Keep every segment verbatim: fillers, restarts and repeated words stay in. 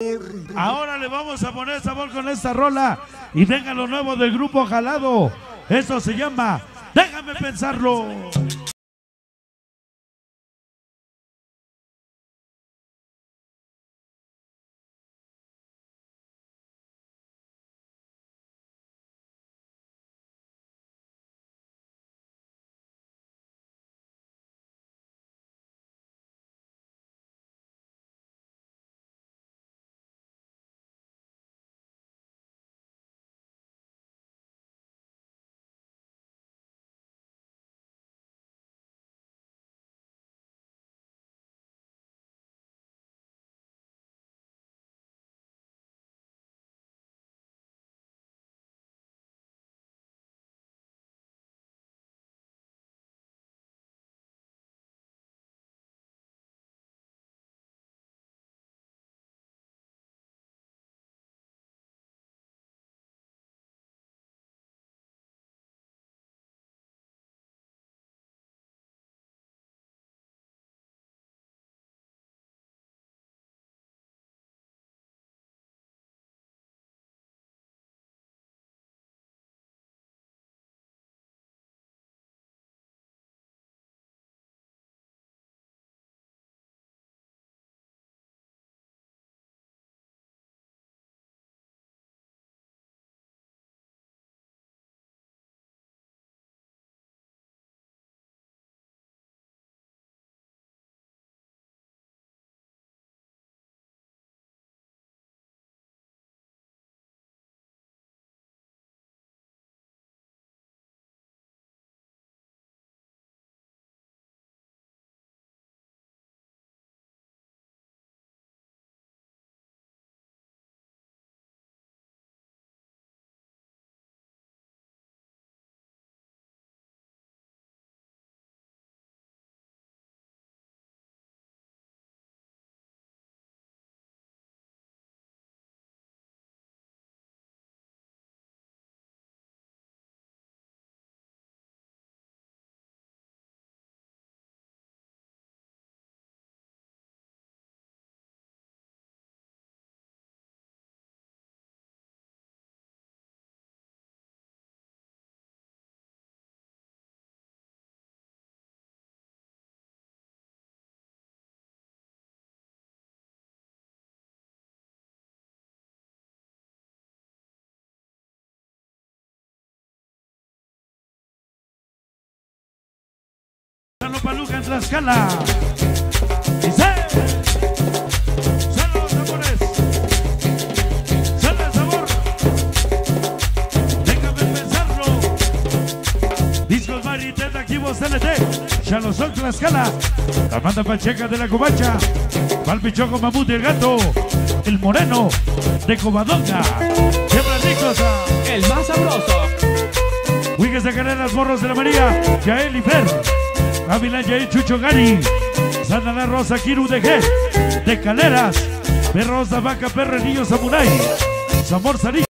Ahora le vamos a poner sabor con esta rola y venga lo nuevo del grupo Jalado. Eso se llama Déjame Pensarlo. Paluca en Tlaxcala. Dice, son los sabores, son el sabor. Déjame pensarlo. Discos Maritet Activos T L T. Chalosón Tlaxcala. La banda Pacheca de la Covacha. Palpichoco Mamut y el Gato. El Moreno de Covadonga. Siempre ricos. El más sabroso. Huigues de Carreras, Morros de la María. Yael y Fer. Gavilán Yael, Chucho Gari. Santa Rosa, Kiru de G. De Caleras. Perros de Vaca, Perrenillo Samurai. Zamor Sarí.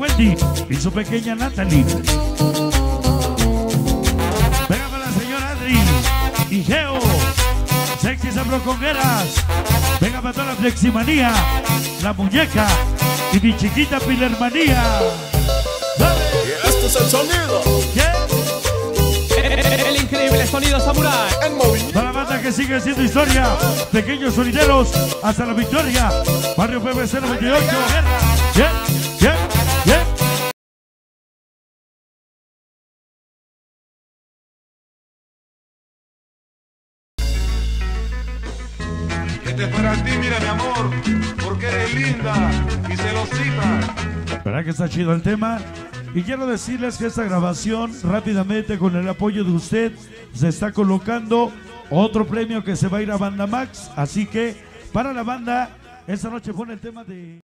Wendy y su pequeña Natalie. Venga para la señora Adri y Geo. Sexy Sabrocongueras. Venga para toda la Fleximanía, la muñeca y mi chiquita Pilermanía. ¡Dale! Y este es el sonido. ¿Qué? El, el increíble sonido samurai. En movimiento. Para la banda que sigue haciendo historia, pequeños sonideros hasta la victoria. Barrio P B C noventa y ocho. Bien, bien, bien. Este es para ti, mira mi amor, porque eres linda y celosita. ¿Verdad que está chido el tema? Y quiero decirles que esta grabación, rápidamente con el apoyo de usted, se está colocando otro premio que se va a ir a Banda Max. Así que para la banda, esta noche pone el tema de...